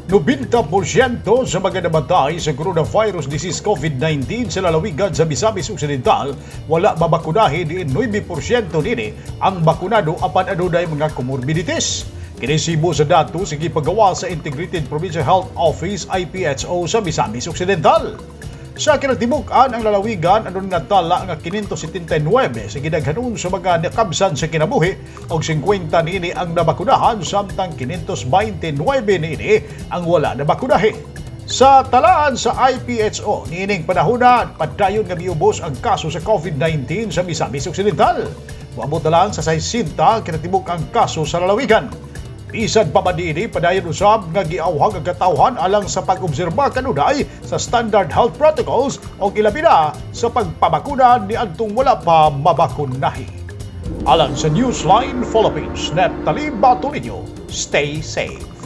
90% sa mga namatay sa coronavirus disease COVID-19 sa lalawigan sa Misamis Occidental wala mabakunahin di 9% nini ang bakunado apan adunay mga comorbidities. Kinisibo sa dato sa gipagawa sa Integrated Provincial Health Office IPHO sa Misamis Occidental. Sa kinatibuk-an ang lalawigan adun natala nga 579 sa gidaghanon sa mga nakabsan sa kinabuhi og 50 niini ang nabakunahan samtang 529 niini ang wala nabakunahi. Sa talaan sa IPHO niining panahona padayon nga miubos ang kaso sa COVID-19 sa Misamis Occidental. Moabot na lang sa 60 kinatibuk ang kaso sa lalawigan. Bisan pa man niini padayon usab nga giawhag ang katawhan alang sa pag-obserba kanunay sa standard health protocols o ilabi na sa pagpabakuna ni adtong wala pa mabakunahi. Alang sa Newsline Philippines, Natalie Batolino, stay safe.